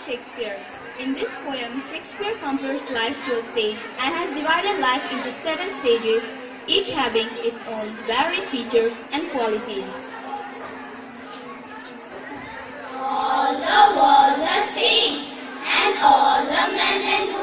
Shakespeare. In this poem, Shakespeare compares life to a stage and has divided life into 7 stages, each having its own varied features and qualities. All the world's a stage, and all the men and